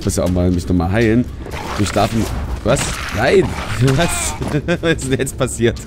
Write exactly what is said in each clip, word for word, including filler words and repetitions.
muss ja auch mal mich nochmal heilen. Wir schlafen. Was? Nein! Was? Was ist denn jetzt passiert?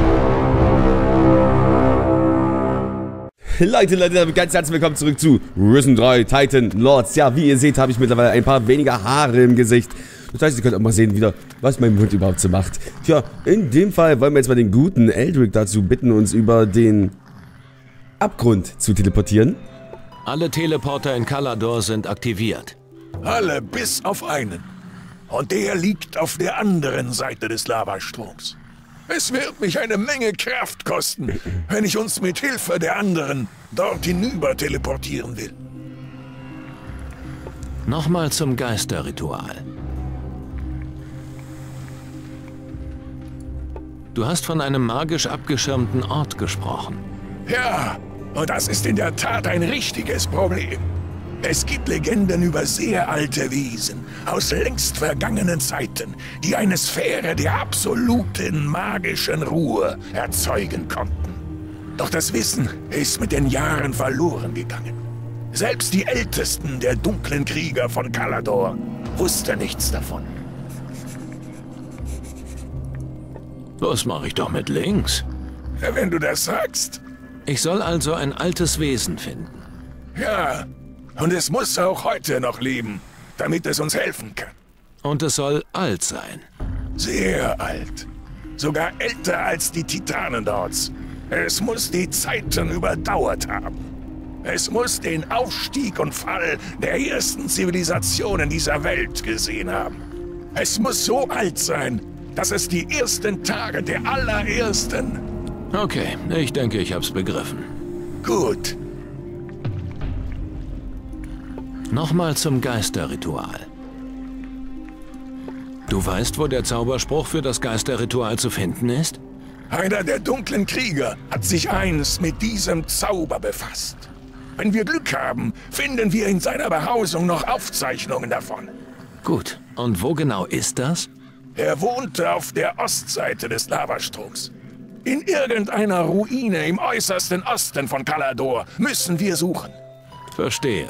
Leute, Leute, damit ganz herzlich willkommen zurück zu Risen drei Titan Lords. Ja, wie ihr seht, habe ich mittlerweile ein paar weniger Haare im Gesicht. Das heißt, ihr könnt auch mal sehen wieder, was mein Mund überhaupt so macht. Tja, in dem Fall wollen wir jetzt mal den guten Eldrick dazu bitten, uns über den Abgrund zu teleportieren. Alle Teleporter in Calador sind aktiviert. Alle bis auf einen. Und der liegt auf der anderen Seite des Lavastroms. Es wird mich eine Menge Kraft kosten, wenn ich uns mit Hilfe der anderen dort hinüber teleportieren will. Nochmal zum Geisterritual. Du hast von einem magisch abgeschirmten Ort gesprochen. Ja, und das ist in der Tat ein richtiges Problem. Es gibt Legenden über sehr alte Wesen aus längst vergangenen Zeiten, die eine Sphäre der absoluten magischen Ruhe erzeugen konnten. Doch das Wissen ist mit den Jahren verloren gegangen. Selbst die Ältesten der dunklen Krieger von Calador wussten nichts davon. Das mache ich doch mit links. Wenn du das sagst. Ich soll also ein altes Wesen finden. Ja, und es muss auch heute noch leben, damit es uns helfen kann. Und es soll alt sein. Sehr alt. Sogar älter als die Titanen dort. Es muss die Zeiten überdauert haben. Es muss den Aufstieg und Fall der ersten Zivilisationen dieser Welt gesehen haben. Es muss so alt sein, dass es die ersten Tage der allerersten... Okay, ich denke, ich hab's begriffen. Gut. Nochmal zum Geisterritual. Du weißt, wo der Zauberspruch für das Geisterritual zu finden ist? Einer der dunklen Krieger hat sich einst mit diesem Zauber befasst. Wenn wir Glück haben, finden wir in seiner Behausung noch Aufzeichnungen davon. Gut. Und wo genau ist das? Er wohnte auf der Ostseite des Lavastroms. In irgendeiner Ruine im äußersten Osten von Calador müssen wir suchen. Verstehe.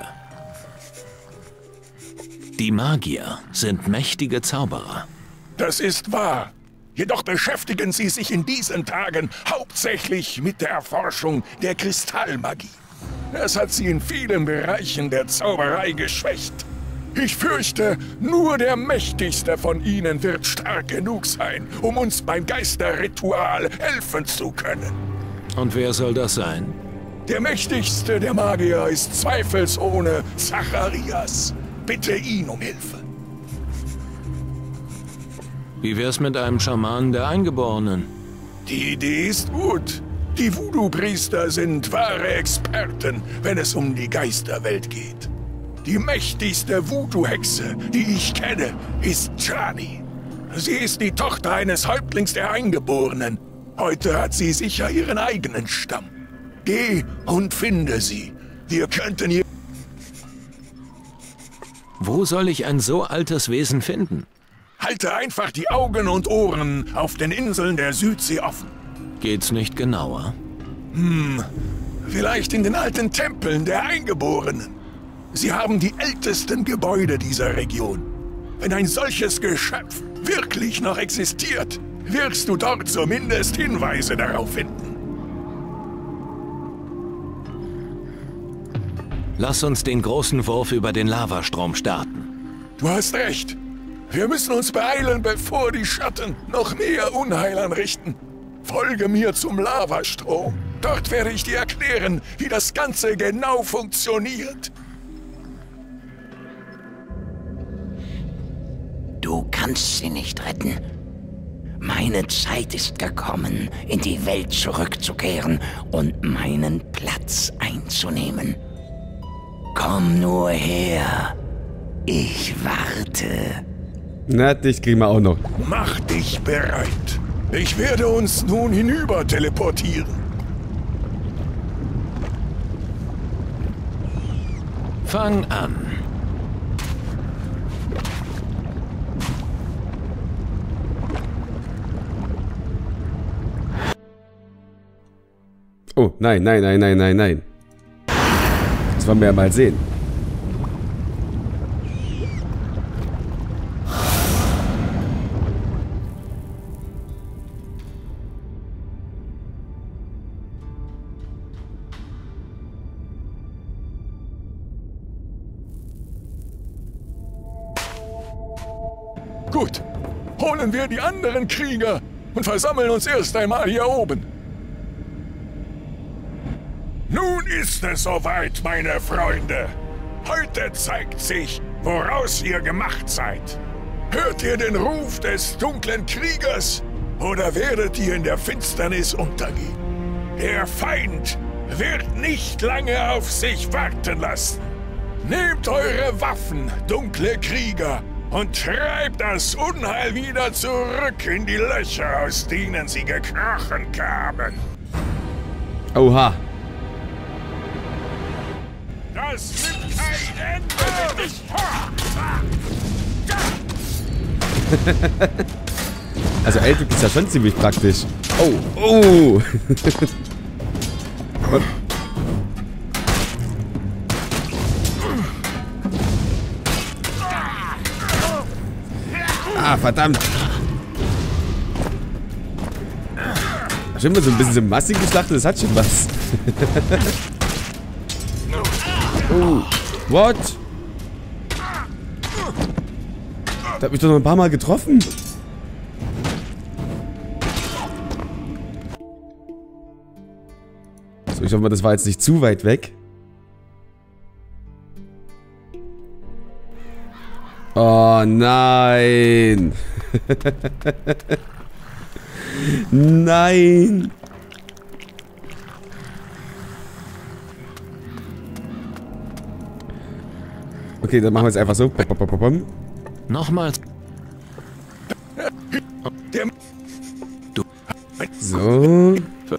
Die Magier sind mächtige Zauberer. Das ist wahr. Jedoch beschäftigen sie sich in diesen Tagen hauptsächlich mit der Erforschung der Kristallmagie. Das hat sie in vielen Bereichen der Zauberei geschwächt. Ich fürchte, nur der Mächtigste von ihnen wird stark genug sein, um uns beim Geisterritual helfen zu können. Und wer soll das sein? Der Mächtigste der Magier ist zweifelsohne Zacharias. Bitte ihn um Hilfe. Wie wär's mit einem Schamanen der Eingeborenen? Die Idee ist gut. Die Voodoo-Priester sind wahre Experten, wenn es um die Geisterwelt geht. Die mächtigste Voodoo-Hexe, die ich kenne, ist Chani. Sie ist die Tochter eines Häuptlings der Eingeborenen. Heute hat sie sicher ihren eigenen Stamm. Geh und finde sie. Wir könnten ihr... Wo soll ich ein so altes Wesen finden? Halte einfach die Augen und Ohren auf den Inseln der Südsee offen. Geht's nicht genauer? Hm, vielleicht in den alten Tempeln der Eingeborenen. Sie haben die ältesten Gebäude dieser Region. Wenn ein solches Geschöpf wirklich noch existiert, wirst du dort zumindest Hinweise darauf finden. Lass uns den großen Wurf über den Lavastrom starten. Du hast recht. Wir müssen uns beeilen, bevor die Schatten noch mehr Unheil anrichten. Folge mir zum Lavastrom. Dort werde ich dir erklären, wie das Ganze genau funktioniert. Du kannst sie nicht retten. Meine Zeit ist gekommen, in die Welt zurückzukehren und meinen Platz einzunehmen. Komm nur her. Ich warte. Na, dich kriegen wir auch noch. Mach dich bereit. Ich werde uns nun hinüber teleportieren. Fang an. Oh, nein, nein, nein, nein, nein, nein. Das wollen wir ja mal sehen. Gut. Holen wir die anderen Krieger und versammeln uns erst einmal hier oben. Nun ist es soweit, meine Freunde. Heute zeigt sich, woraus ihr gemacht seid. Hört ihr den Ruf des dunklen Kriegers oder werdet ihr in der Finsternis untergehen? Der Feind wird nicht lange auf sich warten lassen. Nehmt eure Waffen, dunkle Krieger, und treibt das Unheil wieder zurück in die Löcher, aus denen sie gekrochen kamen. Oha. Das nimmt kein Ende. Also Eldrick ist ja schon ziemlich praktisch. Oh, oh. Ah, verdammt. Schon mal so ein bisschen so massig geschlachtet, das hat schon was. Oh, what? Der hat mich doch noch ein paar Mal getroffen. So, ich hoffe mal, das war jetzt nicht zu weit weg. Oh nein. Nein. Okay, dann machen wir es einfach so. Nochmals. So.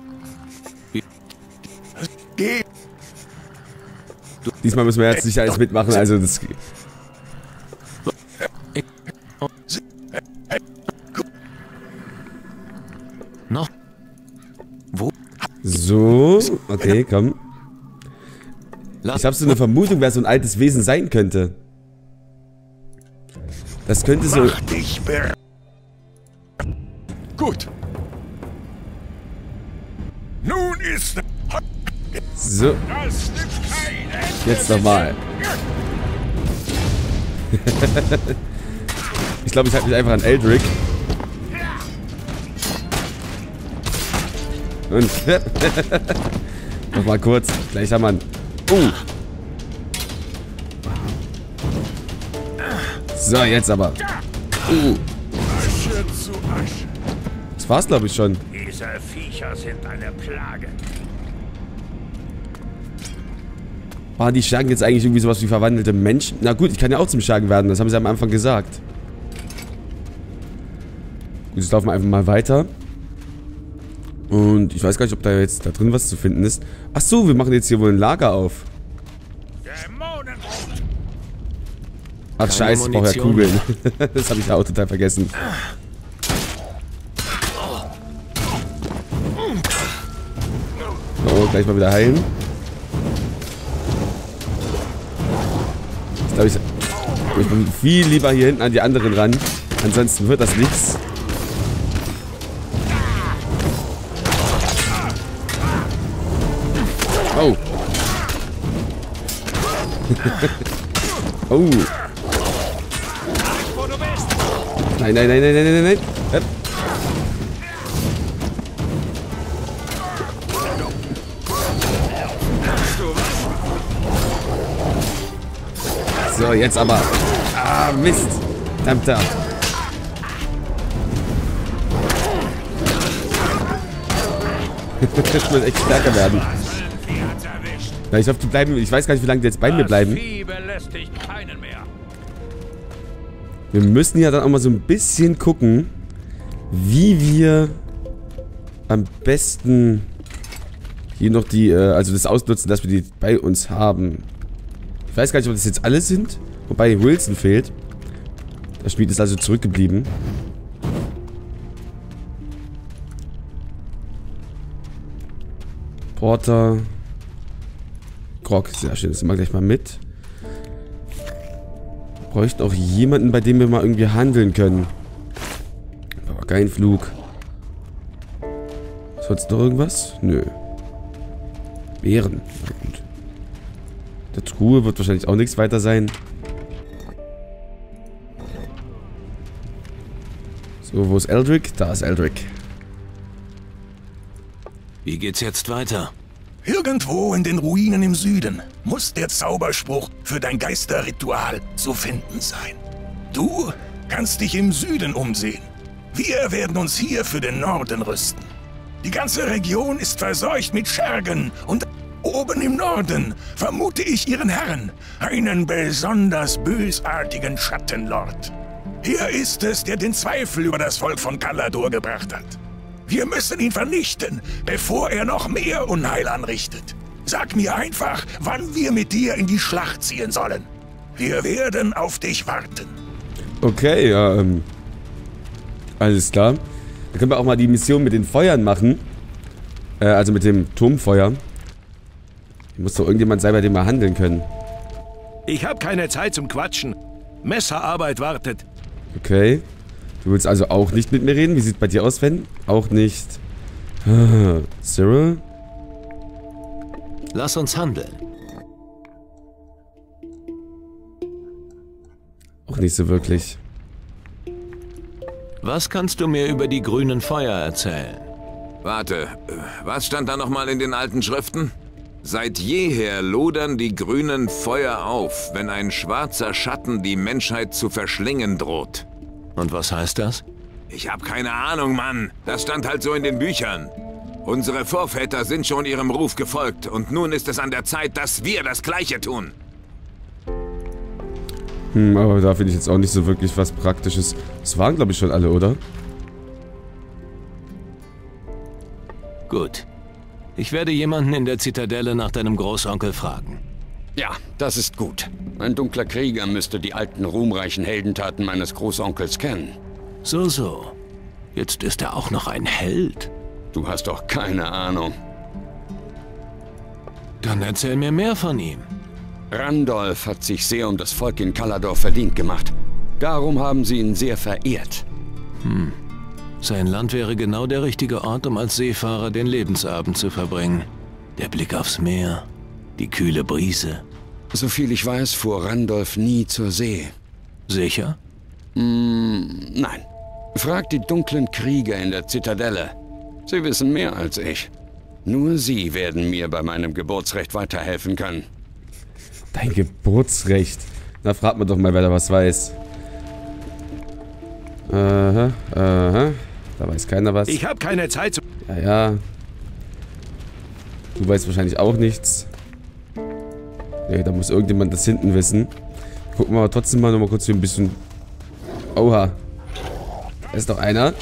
Diesmal müssen wir jetzt nicht alles mitmachen, also das... Noch? Wo? So, okay, komm. Ich habe so eine Vermutung, wer so ein altes Wesen sein könnte. Das könnte so... Mach dich bereit. Gut. Nun ist... So. Das nimmt kein Ende. Jetzt nochmal. Ich glaube, ich halte mich einfach an Eldrick. Und nochmal kurz. Gleich haben wir einen. Uh. So, jetzt aber. Uh. Asche zu Asche. Das war's, glaube ich, schon. Diese Viecher sind eine Plage. Waren die Schergen jetzt eigentlich irgendwie sowas wie verwandelte Menschen? Na gut, ich kann ja auch zum Schergen werden. Das haben sie am Anfang gesagt. Gut, jetzt laufen wir einfach mal weiter. Und ich weiß gar nicht, ob da jetzt da drin was zu finden ist. Ach so, wir machen jetzt hier wohl ein Lager auf. Ach scheiße, ich brauche ja Kugeln. Das habe ich ja auch total vergessen. So, gleich mal wieder heilen. Ich glaube, ich, ich bin viel lieber hier hinten an die anderen ran. Ansonsten wird das nichts. Oh. Oh. Nein, nein, nein, nein, nein, nein, nein. Hep. So, jetzt aber. Ah, Mist. Verdammter. Das muss echt stärker werden. Ja, ich hoffe, die bleiben. Ich weiß gar nicht, wie lange die jetzt bei mir bleiben. Wir müssen ja dann auch mal so ein bisschen gucken, wie wir am besten hier noch die, äh, also das ausnutzen, dass wir die bei uns haben. Ich weiß gar nicht, ob das jetzt alle sind, wobei Wilson fehlt. Das Spiel ist also zurückgeblieben. Porter. Grog, sehr schön, das nehmen wir gleich mal mit. Wir bräuchten auch jemanden, bei dem wir mal irgendwie handeln können. Papageienflug. Sonst noch irgendwas? Nö. Bären. Na gut. Der Truhe wird wahrscheinlich auch nichts weiter sein. So, wo ist Eldrick? Da ist Eldrick. Wie geht's jetzt weiter? Irgendwo in den Ruinen im Süden muss der Zauberspruch für dein Geisterritual zu finden sein. Du kannst dich im Süden umsehen. Wir werden uns hier für den Norden rüsten. Die ganze Region ist verseucht mit Schergen und oben im Norden vermute ich ihren Herrn, einen besonders bösartigen Schattenlord. Er ist es, der den Zweifel über das Volk von Kalador gebracht hat. Wir müssen ihn vernichten, bevor er noch mehr Unheil anrichtet. Sag mir einfach, wann wir mit dir in die Schlacht ziehen sollen. Wir werden auf dich warten. Okay, ja, ähm... alles klar. Dann können wir auch mal die Mission mit den Feuern machen. Äh, also mit dem Turmfeuer. Muss doch irgendjemand sein, bei dem wir handeln können. Ich habe keine Zeit zum Quatschen. Messerarbeit wartet. Okay. Du willst also auch nicht mit mir reden? Wie sieht es bei dir aus, Sven? Auch nicht. Cyril? Lass uns handeln. Auch nicht so wirklich. Was kannst du mir über die grünen Feuer erzählen? Warte, was stand da nochmal in den alten Schriften? Seit jeher lodern die grünen Feuer auf, wenn ein schwarzer Schatten die Menschheit zu verschlingen droht. Und was heißt das? Ich hab keine Ahnung, Mann. Das stand halt so in den Büchern. Unsere Vorväter sind schon ihrem Ruf gefolgt und nun ist es an der Zeit, dass wir das Gleiche tun. Hm, aber da finde ich jetzt auch nicht so wirklich was Praktisches. Das waren, glaube ich, schon alle, oder? Gut. Ich werde jemanden in der Zitadelle nach deinem Großonkel fragen. Ja, das ist gut. Ein dunkler Krieger müsste die alten ruhmreichen Heldentaten meines Großonkels kennen. So, so. Jetzt ist er auch noch ein Held. Du hast doch keine Ahnung. Dann erzähl mir mehr von ihm. Randolph hat sich sehr um das Volk in Kalador verdient gemacht. Darum haben sie ihn sehr verehrt. Hm. Sein Land wäre genau der richtige Ort, um als Seefahrer den Lebensabend zu verbringen. Der Blick aufs Meer, die kühle Brise. Soviel ich weiß, fuhr Randolph nie zur See. Sicher? Mm, nein. Frag die dunklen Krieger in der Zitadelle. Sie wissen mehr als ich. Nur sie werden mir bei meinem Geburtsrecht weiterhelfen können. Dein Geburtsrecht? Na, fragt man doch mal, wer da was weiß. Aha, aha. Da weiß keiner was. Ich habe keine Zeit zu... Ja, ja. Du weißt wahrscheinlich auch nichts. Nee, da muss irgendjemand das hinten wissen. Gucken wir aber trotzdem mal noch mal kurz hier ein bisschen... Oha. Da ist doch einer.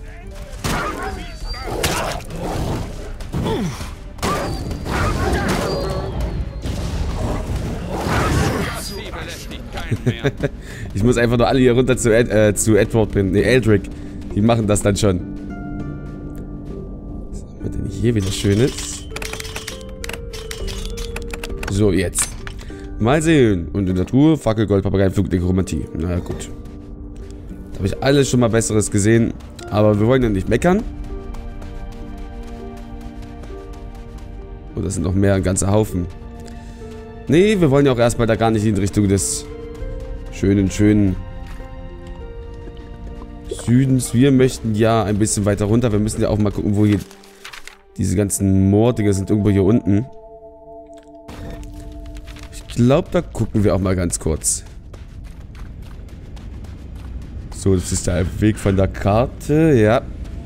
Ich muss einfach nur alle hier runter zu, Ed, äh, zu Edward bringen. Ne, Eldrick. Die machen das dann schon. Was haben wir denn hier wieder Schönes? So, jetzt. Mal sehen. Und in der Truhe, Fackel, Gold, Papagei, Flug, Nekromantie. Na ja, gut. Da habe ich alles schon mal Besseres gesehen. Aber wir wollen ja nicht meckern. Oh, das sind noch mehr, ein ganzer Haufen. Nee, wir wollen ja auch erstmal da gar nicht in Richtung des schönen, schönen Südens. Wir möchten ja ein bisschen weiter runter. Wir müssen ja auch mal gucken, wo hier diese ganzen Moordinger sind. Irgendwo hier unten. Ich glaube, da gucken wir auch mal ganz kurz. So, das ist der Weg von der Karte. Ja.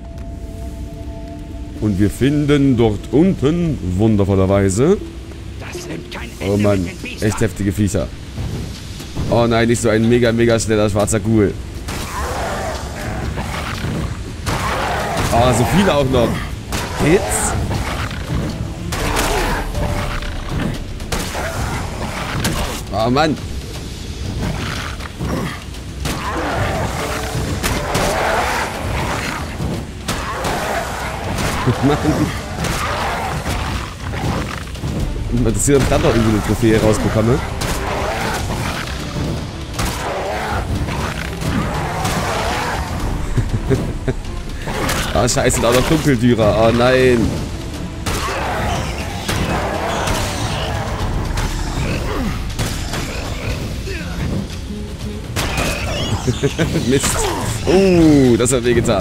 Und wir finden dort unten, wundervollerweise... Oh Mann, echt heftige Viecher. Oh nein, nicht so ein mega, mega schneller schwarzer Ghoul. Oh, so viele auch noch. Geht's? Oh Mann. Mann. Das hier dann doch irgendwie eine Trophäe rausbekomme. Ah, scheiße, da auch noch Dunkeltürer. Oh nein. Mist. Oh, das hat wehgetan.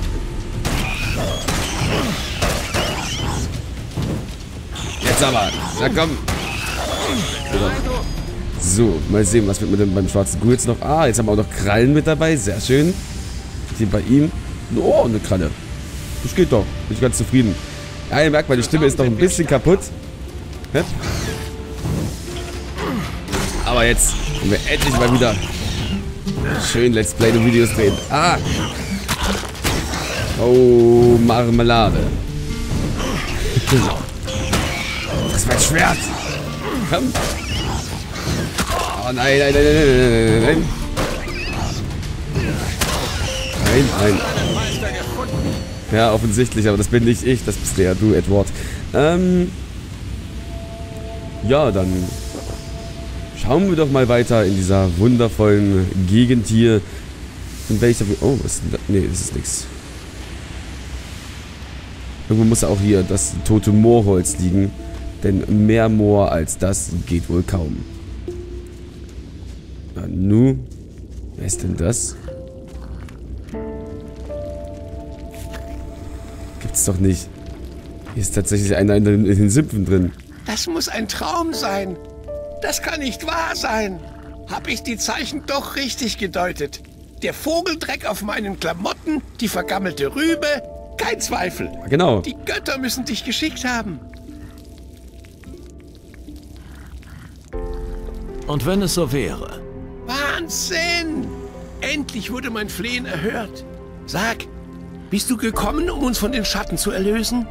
Jetzt aber. Na komm. So, mal sehen, was wird mit dem beim schwarzen Ghoul jetzt noch. Ah, jetzt haben wir auch noch Krallen mit dabei. Sehr schön. Hier bei ihm. Oh, eine Kralle. Das geht doch. Bin ich ganz zufrieden. Ja, ihr merkt, meine Stimme ist noch ein bisschen kaputt. Ja? Aber jetzt können wir endlich mal wieder schön Let's Play und Videos drehen. Ah! Oh, Marmelade. Das war ein Schwert. Komm. Oh nein, nein, nein, nein, nein, nein. Nein, nein. Ja, offensichtlich, aber das bin nicht ich, das bist ja du, Edward. Ähm. Ja, dann schauen wir doch mal weiter in dieser wundervollen Gegend hier. In welcher. Oh, was ist denn da? Nee, das ist nichts. Irgendwo muss auch hier das tote Moorholz liegen. Denn mehr Moor als das geht wohl kaum. Na nu. Wer ist denn das? Gibt's doch nicht. Hier ist tatsächlich einer in den, in den Sümpfen drin. Das muss ein Traum sein. Das kann nicht wahr sein. Hab ich die Zeichen doch richtig gedeutet? Der Vogeldreck auf meinen Klamotten, die vergammelte Rübe, kein Zweifel. Genau. Die Götter müssen dich geschickt haben. Und wenn es so wäre? Wahnsinn! Endlich wurde mein Flehen erhört. Sag, bist du gekommen, um uns von den Schatten zu erlösen?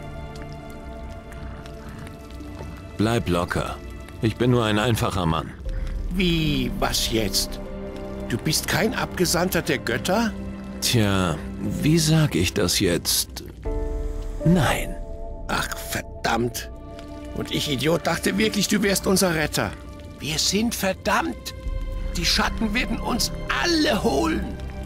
Bleib locker. Ich bin nur ein einfacher Mann. Wie, was jetzt? Du bist kein Abgesandter der Götter? Tja, wie sag ich das jetzt? Nein. Ach, verdammt. Und ich, Idiot, dachte wirklich, du wärst unser Retter. Wir sind verdammt. Die Schatten werden uns alle holen.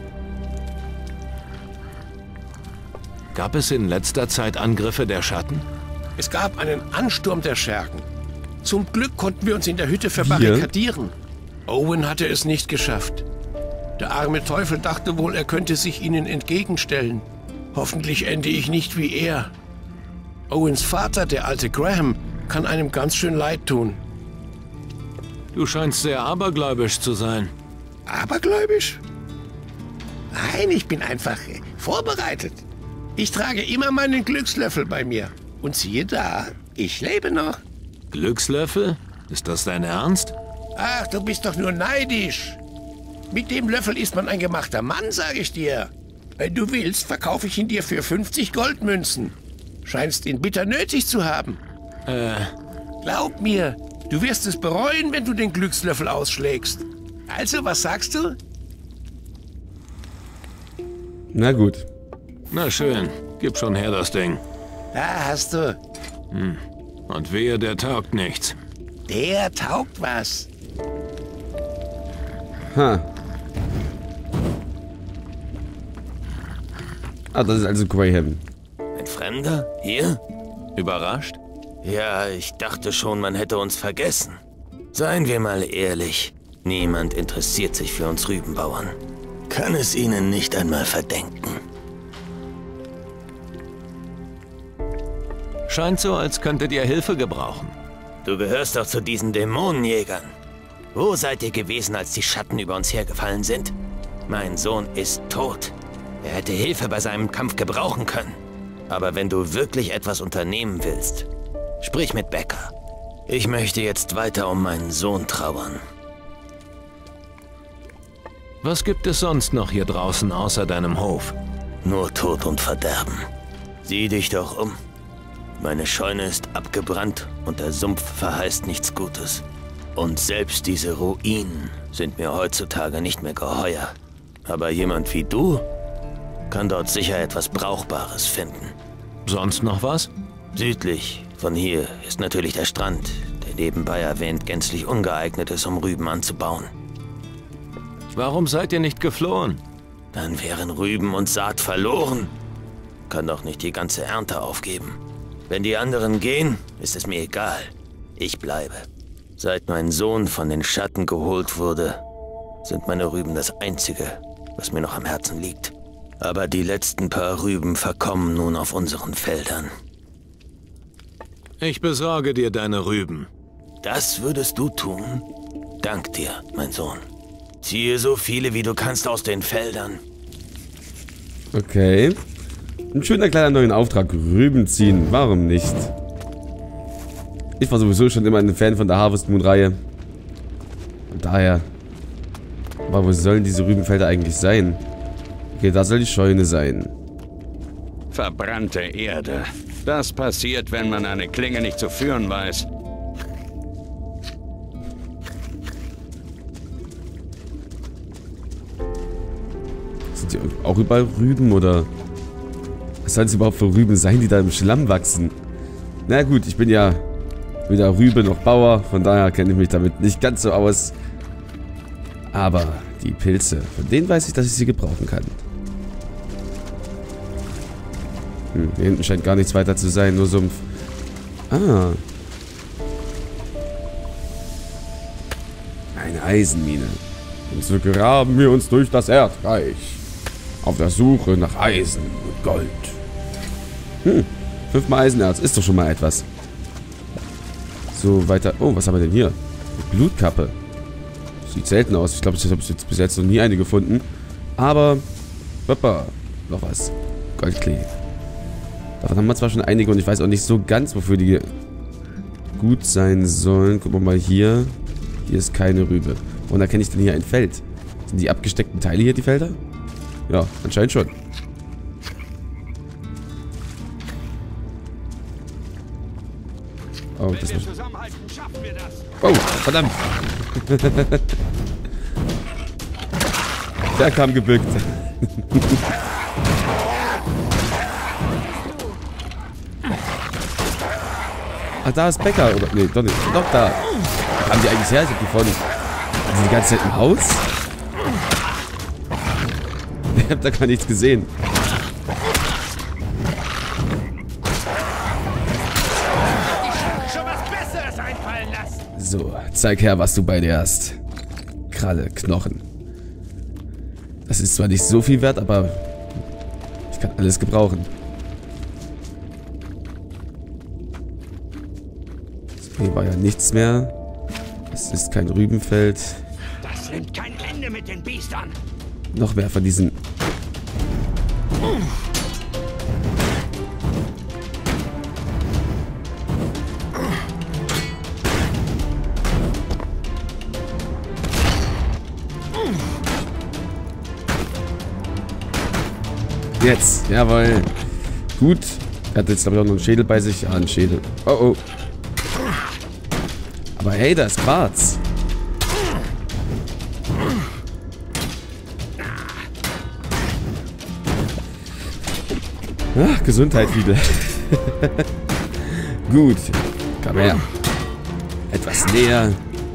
Gab es in letzter Zeit Angriffe der Schatten? Es gab einen Ansturm der Schergen. Zum Glück konnten wir uns in der Hütte verbarrikadieren. Owen hatte es nicht geschafft. Der arme Teufel dachte wohl, er könnte sich ihnen entgegenstellen. Hoffentlich ende ich nicht wie er. Owens Vater, der alte Graham, kann einem ganz schön leid tun. Du scheinst sehr abergläubisch zu sein. Abergläubisch? Nein, ich bin einfach vorbereitet. Ich trage immer meinen Glückslöffel bei mir. Und siehe da, ich lebe noch. Glückslöffel? Ist das dein Ernst? Ach, du bist doch nur neidisch. Mit dem Löffel ist man ein gemachter Mann, sage ich dir. Wenn du willst, verkaufe ich ihn dir für fünfzig Goldmünzen. Scheinst ihn bitter nötig zu haben. Äh... Glaub mir, du wirst es bereuen, wenn du den Glückslöffel ausschlägst. Also, was sagst du? Na gut. Na schön, gib schon her das Ding. Da hast du. Hm. Und wehe, der taugt nichts. Der taugt was. Ha. Ah, das ist also Graham. Ein Fremder? Hier? Überrascht? Ja, ich dachte schon, man hätte uns vergessen. Seien wir mal ehrlich, niemand interessiert sich für uns Rübenbauern. Kann es ihnen nicht einmal verdenken. Scheint so, als könntet ihr Hilfe gebrauchen. Du gehörst doch zu diesen Dämonenjägern. Wo seid ihr gewesen, als die Schatten über uns hergefallen sind? Mein Sohn ist tot. Er hätte Hilfe bei seinem Kampf gebrauchen können. Aber wenn du wirklich etwas unternehmen willst, sprich mit Becker. Ich möchte jetzt weiter um meinen Sohn trauern. Was gibt es sonst noch hier draußen außer deinem Hof? Nur Tod und Verderben. Sieh dich doch um. Meine Scheune ist abgebrannt und der Sumpf verheißt nichts Gutes. Und selbst diese Ruinen sind mir heutzutage nicht mehr geheuer. Aber jemand wie du kann dort sicher etwas Brauchbares finden. Sonst noch was? Südlich von hier ist natürlich der Strand, der nebenbei erwähnt gänzlich ungeeignet ist, um Rüben anzubauen. Warum seid ihr nicht geflohen? Dann wären Rüben und Saat verloren. Kann doch nicht die ganze Ernte aufgeben. Wenn die anderen gehen, ist es mir egal. Ich bleibe. Seit mein Sohn von den Schatten geholt wurde, sind meine Rüben das Einzige, was mir noch am Herzen liegt. Aber die letzten paar Rüben verkommen nun auf unseren Feldern. Ich besorge dir deine Rüben. Das würdest du tun? Dank dir, mein Sohn. Ziehe so viele, wie du kannst aus den Feldern. Okay. Ein schöner kleiner neuen Auftrag. Rüben ziehen. Warum nicht? Ich war sowieso schon immer ein Fan von der Harvest Moon Reihe. Und daher. Aber wo sollen diese Rübenfelder eigentlich sein? Okay, da soll die Scheune sein. Verbrannte Erde. Das passiert, wenn man eine Klinge nicht zu führen weiß. Sind die auch überall Rüben oder... Was sollen es überhaupt für Rüben sein, die da im Schlamm wachsen? Na gut, ich bin ja weder Rübe noch Bauer, von daher kenne ich mich damit nicht ganz so aus. Aber die Pilze, von denen weiß ich, dass ich sie gebrauchen kann. Hm, hier hinten scheint gar nichts weiter zu sein, nur Sumpf. Ah. Eine Eisenmine. Und so graben wir uns durch das Erdreich. Auf der Suche nach Eisen und Gold. Hm, fünfmal Eisenerz, ist doch schon mal etwas. So, weiter. Oh, was haben wir denn hier? Eine Blutkappe. Sieht selten aus. Ich glaube, ich habe jetzt bis jetzt noch nie eine gefunden. Aber, Papa, noch was. Goldklee. Davon haben wir zwar schon einige und ich weiß auch nicht so ganz, wofür die gut sein sollen. Gucken wir mal hier. Hier ist keine Rübe. Und erkenne ich denn hier ein Feld? Sind die abgesteckten Teile hier die Felder? Ja, anscheinend schon. Oh, das war... Oh, verdammt. Der kam gebückt. Ach, da ist Bäcker, oder? Nee, doch nicht. Doch, da. Wo haben die eigentlich her? Ich hab die vorne... Sind die ganze Zeit im Haus? Ich hab da gar nichts gesehen. So, zeig her, was du bei dir hast. Kralle, Knochen. Das ist zwar nicht so viel wert, aber ich kann alles gebrauchen. So, hier war ja nichts mehr. Es ist kein Rübenfeld. Das nimmt kein Ende mit den Biestern. Noch mehr von diesen... Jetzt, jawohl. Gut. Er hat jetzt, glaube ich, auch noch einen Schädel bei sich. Ja, einen Schädel. Oh, oh. Aber hey, da ist Quarz. Ach, Gesundheit, Fiedel. Gut. Komm her. Etwas näher.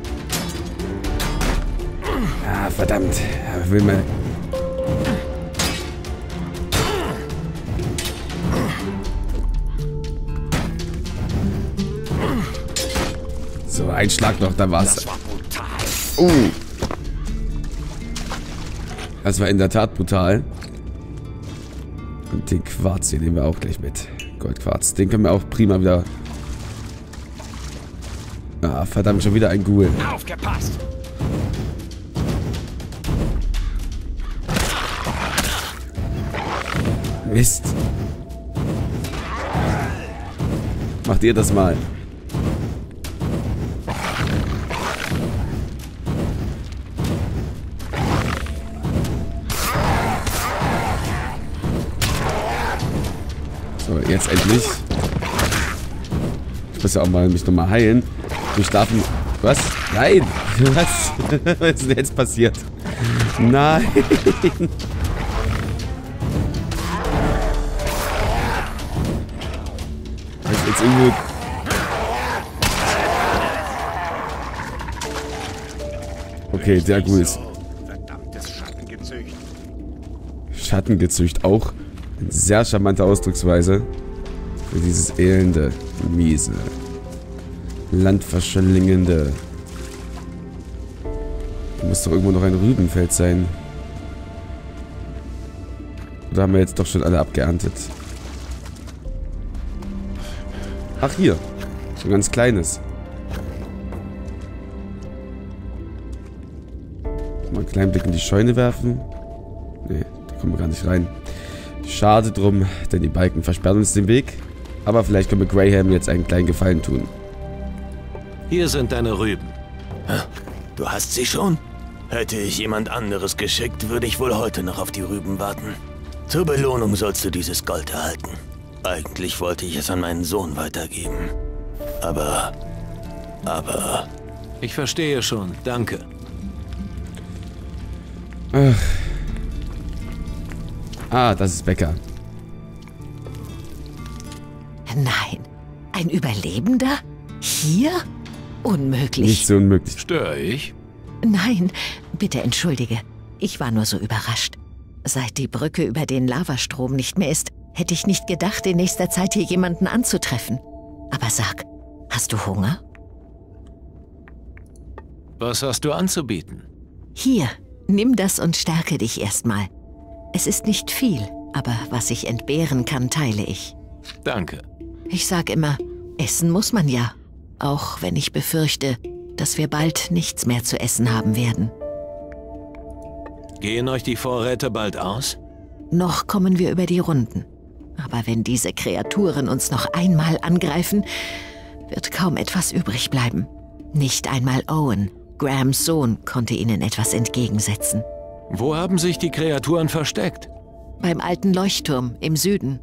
Ah, verdammt. Ja, will mal... So, ein Schlag noch, da war's. Das war brutal. Oh. Das war in der Tat brutal. Und den Quarz hier nehmen wir auch gleich mit. Goldquarz. Den können wir auch prima wieder... Ah, verdammt, schon wieder ein Ghoul. Aufgepasst! Mist. Macht ihr das mal. So, jetzt endlich. Ich muss ja auch mal mich nochmal heilen. Wir schlafen. Was? Nein! Was? Was ist denn jetzt passiert? Nein! Ich jetzt irgendwo. Okay, sehr gut. Verdammtes Schattengezücht. Schattengezücht auch. Eine sehr charmante Ausdrucksweise für dieses elende, miese, landverschlingende. Da muss doch irgendwo noch ein Rübenfeld sein. Oder haben wir jetzt doch schon alle abgeerntet? Ach, hier. So ein ganz kleines. Mal einen kleinen Blick in die Scheune werfen. Nee, da kommen wir gar nicht rein. Schade drum, denn die Balken versperren uns den Weg. Aber vielleicht können wir Graham jetzt einen kleinen Gefallen tun. Hier sind deine Rüben. Du hast sie schon? Hätte ich jemand anderes geschickt, würde ich wohl heute noch auf die Rüben warten. Zur Belohnung sollst du dieses Gold erhalten. Eigentlich wollte ich es an meinen Sohn weitergeben. Aber... aber... Ich verstehe schon, danke. Ach. Ah, das ist Becca. Nein, ein Überlebender? Hier? Unmöglich. Nicht so unmöglich. Störe ich? Nein, bitte entschuldige. Ich war nur so überrascht. Seit die Brücke über den Lavastrom nicht mehr ist, hätte ich nicht gedacht, in nächster Zeit hier jemanden anzutreffen. Aber sag, hast du Hunger? Was hast du anzubieten? Hier, nimm das und stärke dich erstmal. Es ist nicht viel, aber was ich entbehren kann, teile ich. Danke. Ich sag immer, essen muss man ja. Auch wenn ich befürchte, dass wir bald nichts mehr zu essen haben werden. Gehen euch die Vorräte bald aus? Noch kommen wir über die Runden. Aber wenn diese Kreaturen uns noch einmal angreifen, wird kaum etwas übrig bleiben. Nicht einmal Owen, Grahams Sohn, konnte ihnen etwas entgegensetzen. Wo haben sich die Kreaturen versteckt? Beim alten Leuchtturm im Süden.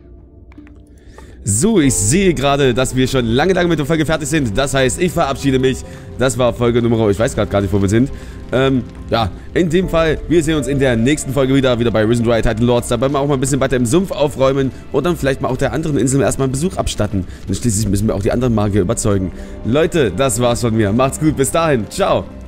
So, ich sehe gerade, dass wir schon lange, lange mit der Folge fertig sind. Das heißt, ich verabschiede mich. Das war Folge Nummer, ich weiß gerade gar nicht, wo wir sind. Ähm, ja, in dem Fall, wir sehen uns in der nächsten Folge wieder, wieder bei Risen drei Titan Lords. Dabei mal auch mal ein bisschen weiter im Sumpf aufräumen und dann vielleicht mal auch der anderen Insel erstmal einen Besuch abstatten. Denn schließlich müssen wir auch die anderen Magier überzeugen. Leute, das war's von mir. Macht's gut, bis dahin. Ciao.